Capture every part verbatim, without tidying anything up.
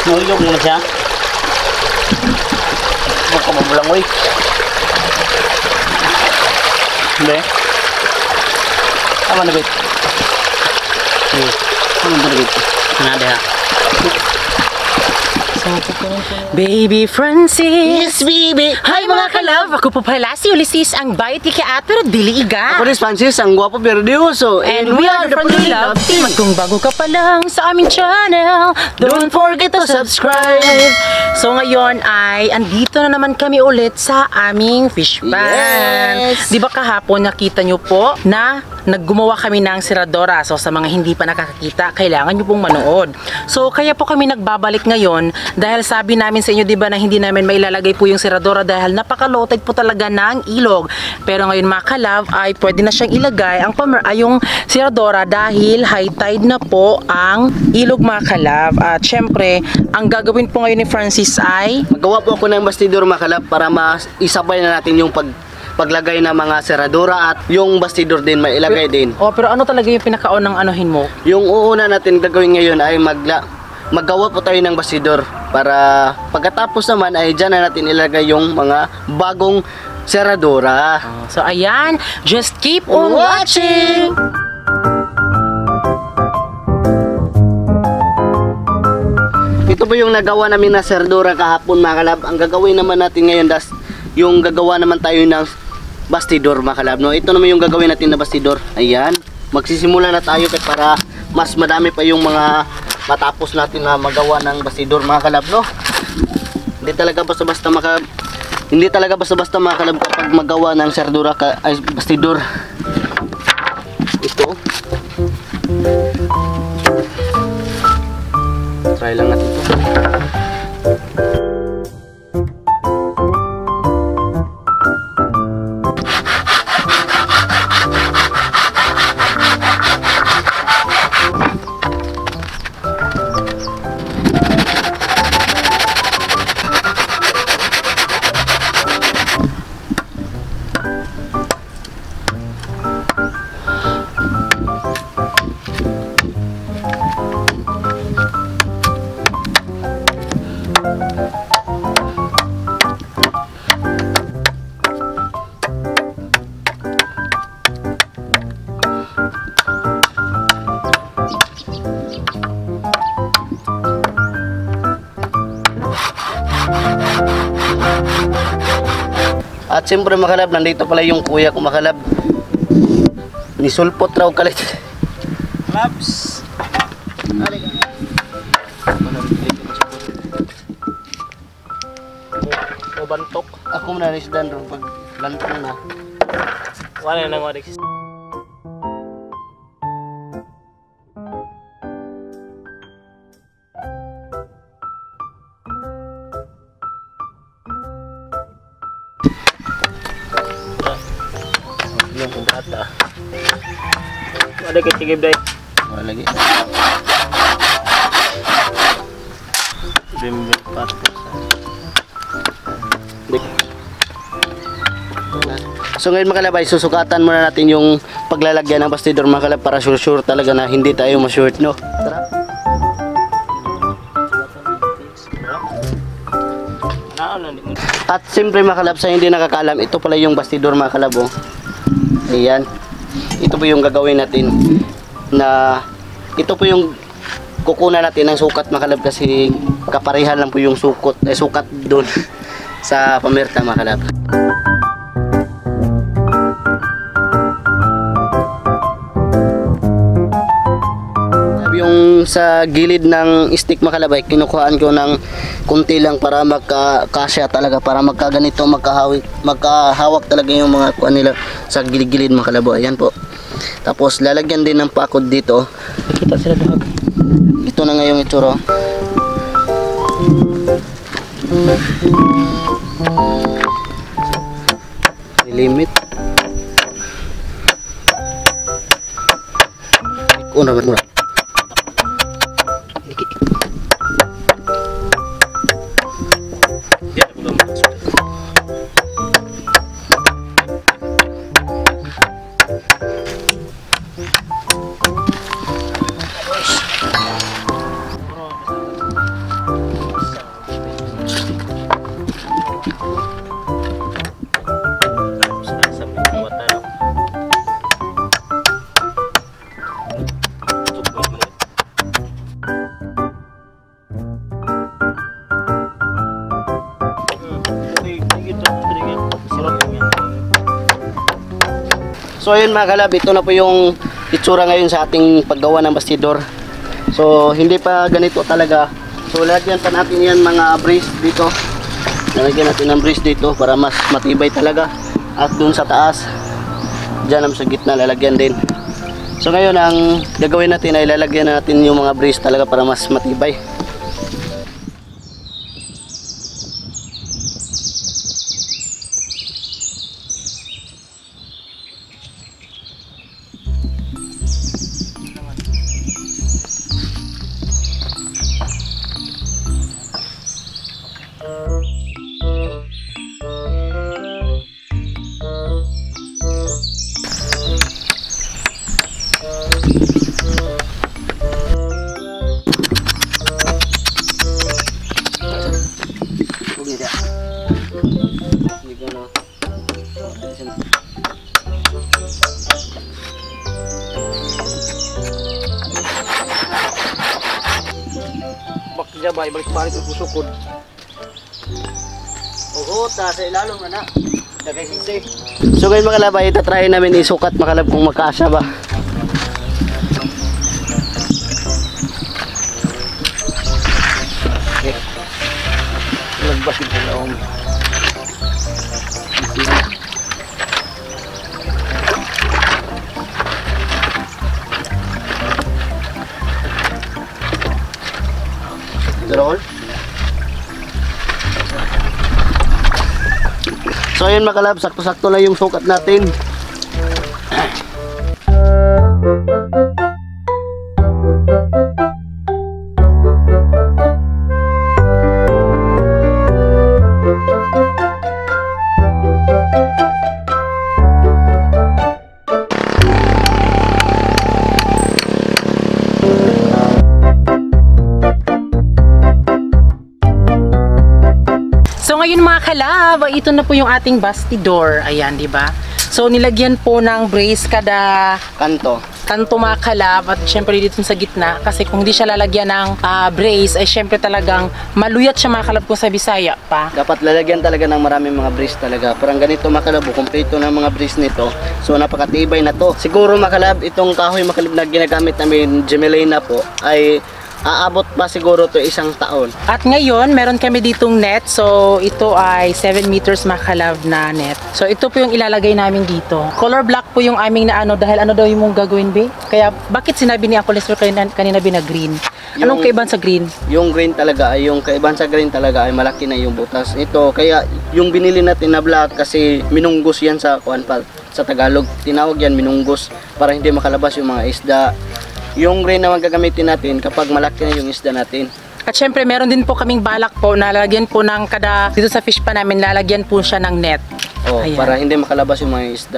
Nulog mo na siya. Huwag ka mabulang, oy. Hindi. Tama na, bit. Hmm. Tama na, bit. Nada, ha. Baby Francis. Yes, baby. Hi mga kalove, ako po pala si Ulysses, ang bayot kikaat pero dili iga. Ako rin, Francis, ang gwapo pero diuso. And we are the Friendly Love Team. At kung bago ka pa lang sa aming channel, don't forget to subscribe. So ngayon ay andito na naman kami ulit sa aming fish pan. Yes. Di ba kahapon nakita nyo po na naggumawa kami ng siradora. So sa mga hindi pa nakakakita, kailangan nyo pong manood. So kaya po kami nagbabalik ngayon dahil sabi namin sa inyo, di ba, na hindi namin mailalagay po yung siradora dahil napaka-low-tide po talaga ng ilog. Pero ngayon mga kalove ay pwede na siyang ilagay ang pamer ay yung siradora dahil high tide na po ang ilog mga kalove. At syempre, ang gagawin po ngayon ni Francis ay Magawa po ako ng bastidor, mga kalab, para maisabay na natin yung pag paglagay ng mga seradora at yung bastidor din may ilagay din. Oh, pero ano talaga yung pinakaunang anuhin mo? Yung uuna natin gagawin ngayon ay magla maggawa po tayo ng bastidor para pagkatapos naman ay dyan na natin ilagay yung mga bagong seradora. Oh, so ayan, just keep on watching! Ito po yung nagawa namin na seradora kahapon, mga kalab. Ang gagawin naman natin ngayon das yung gagawa naman tayo ng bastidor, mga kalab, no? Ito naman yung gagawin natin na bastidor. Ayan, magsisimula na tayo para mas madami pa yung mga matapos natin na magawa ng bastidor, mga kalab, no? Hindi talaga basta-basta maka hindi talaga basta-basta, mga kalab, kapag magawa ng seradora ka ay bastidor. Ito. Try lang natin ito. At siyempre, mga kalab, nandito pala yung kuya ko, mga kalab. Nisulpot raw kalit. Labs. O bantok. Ako muna nisdan ron pag lantong na. Wala nang warik. Yung bata. Ada ke tigib dai. Wala lagi. Bim pat. So ngayon, mga kalab, ay susukatan muna natin yung paglalagyan ng bastidor, mga kalab, para sure sure talaga na hindi tayo ma-short, no? Tara. At siyempre, mga kalab, sa hindi nakakaalam, ito pala yung bastidor, mga kalab, oh. Ayan. Ito po yung gagawin natin na ito po yung kukunan natin ng sukat, mga kalab, kasi kaparihan lang po yung sukot, eh, sukat doon sa pamerta, mga kalab. Yung sa gilid ng stick, mga kalab, ay kinukuhaan ko ng kunti lang para magkakasya talaga, para magkaganito, magkahawik, magkahawak talaga yung mga kuan nila sa gilid-gilid, mga kalab. Ayan po. Tapos lalagyan din ng pakod dito. Kita sila dahag. Ito na nga yung itsura. Limit. Una muna. So ayun mga kalab, ito na po yung itsura ngayon sa ating paggawa ng bastidor. So hindi pa ganito talaga. So lagyan pa natin yan mga brace dito. Lalagyan natin ng brace dito para mas matibay talaga. At dun sa taas, dyan naman sa gitna lalagyan din. So ngayon ang gagawin natin ay lalagyan natin yung mga brace talaga para mas matibay. Bakit balik-balik ang pusukod. Oo, ta sa ilalong na na. Dagay sisi. So ngayon mga kalab, ay tatry namin isukat mga kalab kung magkaasya ba. Okay. Lagbas yung palaong. Roll. So ayun mga kalab, sakto-sakto lang yung sukat natin. So ngayon mga kalab, ito na po yung ating bastidor. Ayan, di ba? So nilagyan po ng brace kada Kanto. kanto mga kalab at syempre dito sa gitna kasi kung hindi siya lalagyan ng uh, brace ay syempre talagang maluyat siya mga kalab kung sa Bisaya pa. Dapat lalagyan talaga ng maraming mga brace talaga. Parang ganito mga kalab, kumpleto ng mga brace nito. So napakatibay na to. Siguro mga kalab, itong kahoy mga kalab na ginagamit namin, Gemelina po, ay aabot pa siguro to isang taon. At ngayon, meron kami ditong net. So, ito ay seven meters mga kalab na net. So, ito po yung ilalagay namin dito. Color black po yung aming na ano, dahil ano daw yung mong gagawin, be? Kaya, bakit sinabi ni Uncle Lester kanina, kanina be na green? Anong Yung- kaibahan sa green? Yung green talaga ay yung kaibahan sa green talaga ay malaki na yung butas. Ito kaya yung binili natin na black kasi minunggos yan sa kuan pa sa Tagalog. Tinawag yan minunggos para hindi makalabas yung mga isda. Yung green naman gagamitin natin kapag malaki na yung isda natin. At syempre, meron din po kaming balak po na lalagyan po ng kada, dito sa fish pa namin, lalagyan po siya ng net. Oh, Ayan. para hindi makalabas yung mga isda.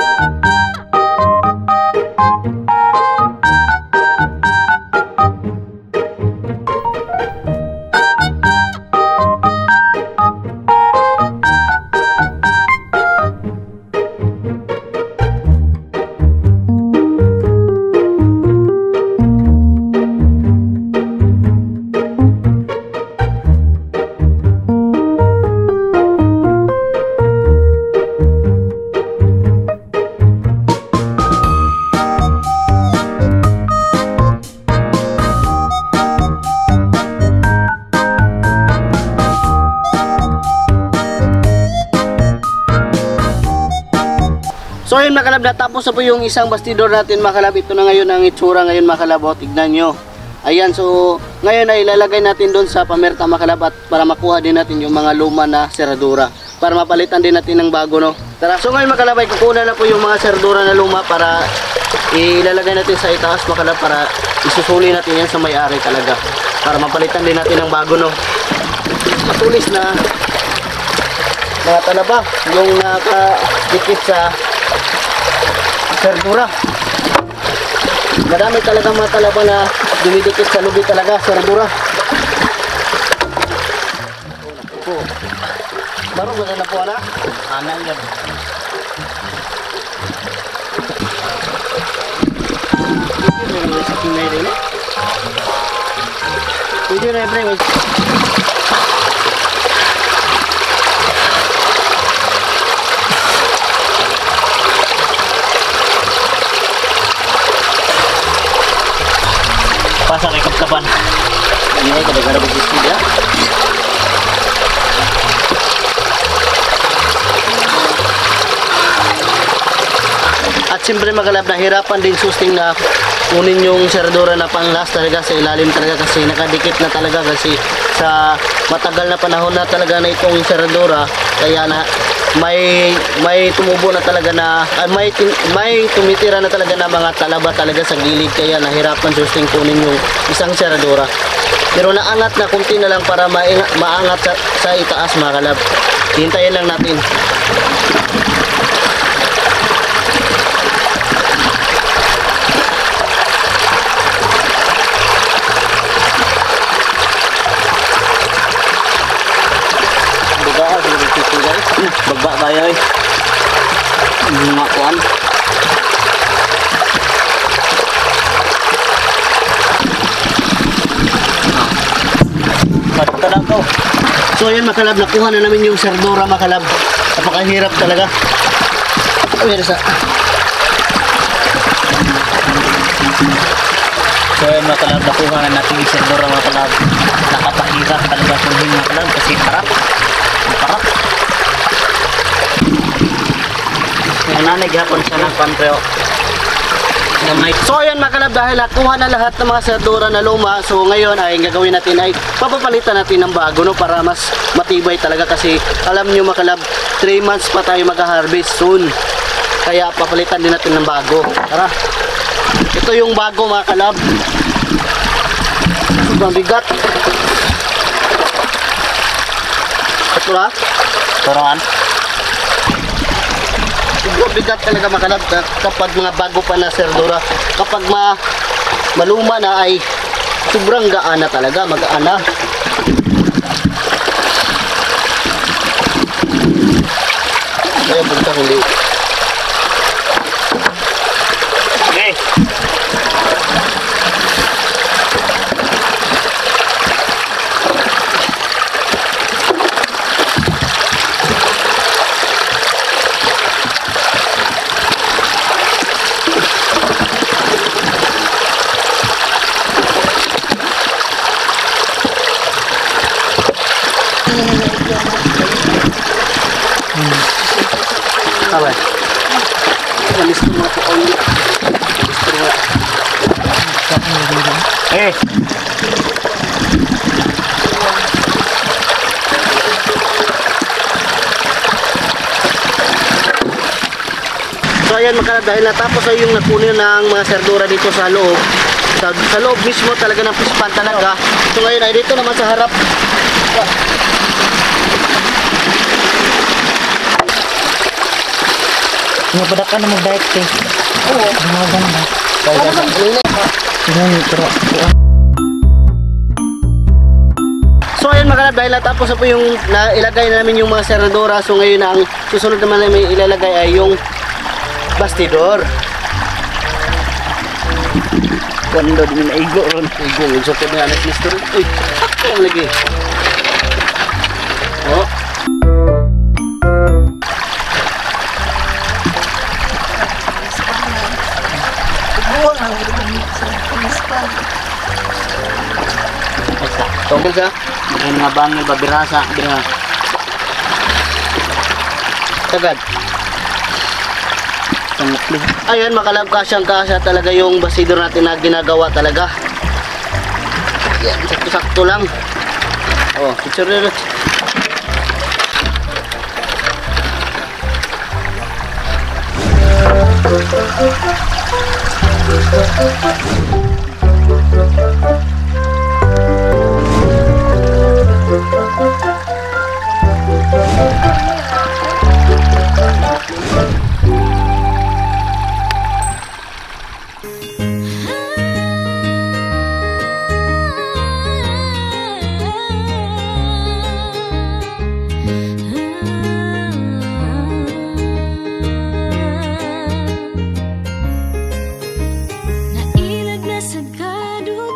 So ayun mga kalab, natapos na po yung isang bastidor natin mga kalab. Ito na ngayon ang itsura ngayon mga kalab. O, tignan nyo. Ayan, so ngayon ay ilalagay natin doon sa pamerta mga kalab at para makuha din natin yung mga luma na seradura. Para mapalitan din natin ng bago, no? Tara, so ngayon mga kalab ay kukunan na po yung mga seradura na luma para ilalagay natin sa itaas mga kalab para isusuli natin yan sa may-ari talaga. Para mapalitan din natin ng bago, no? Matulis na mga talaba yung nakadikit sa seradura. Marami talaga mga talaba na dumidikit sa lubi talaga, seradura. Oh, baru ba na po na? Anan yan. Pwede rin sa kinay rin eh. Pwede rin rin. Asa may kapkaban. Ini ay kadagara begitu ya. At siyempre magalab, nahirapan din susting na kunin yung seradora na panglas talaga sa ilalim talaga kasi nakadikit na talaga kasi sa matagal na panahon na talaga na itong seradora, kaya na may may tumubo na talaga na ah, may tin- may tumitira na talaga na mga talaba talaga sa gilid, kaya nahirapan susting kunin yung isang seradora. Pero naangat na kunti na lang para mainga- maangat sa, sa itaas mga kalab. Hintayin lang natin. Bagba tayo eh. Mga kuan. Basta lang to. So yun makalab, nakuha na namin yung serdura makalab. Napakahirap talaga. Ayun sa. So yun mga kalab, nakuha na natin yung serdora mga kalab. Nakapahirap talaga kunin mga kalab kasi parap. Parap. Yung nanay gapon siya ng pantreo. So ayan mga kalab, dahil nakuha na lahat ng mga serdura na luma, so ngayon ay ang gagawin natin ay papapalitan natin ng bago, no, para mas matibay talaga kasi alam nyo mga kalab, three months pa tayo mag-harvest soon, kaya papalitan din natin ng bago. Tara, ito yung bago mga kalab. Sobrang bigat. Ito na Turangan. sobrang bigat talaga makalab kapag mga bago pa na serdura. Kapag ma maluma na ay sobrang gaan na talaga, magaan na. Kaya punta hindi. Okay. Awan. Nalis ko mga po kayo. Nalis ko mga. Eh. So ayan makalab, dahil natapos ay yung nakunin ng mga serdura dito sa loob. Sa, sa loob mismo talaga ng pispan talaga. So ngayon ay dito naman sa harap. Nga pada ka na mag-diet eh. Oo. Mga ganda. Kaya sa kanina. Yan, pero So ayun mga kalab, dahil natapos na po yung nailagay namin yung mga seradora, so ngayon ang susunod naman namin ilalagay ay yung bastidor. Ganda din na igo ron. Igo, yung sukod na anak mister. Uy, sakto lagi. Oh. Tungkol sa May mga bangil babirasa. Bira. tagad. Ayan makalab, kasyang kasya talaga yung bastidor natin na ginagawa talaga. Yan, sakto-sakto lang. Oh, picture nyo. Nailag na sad kadua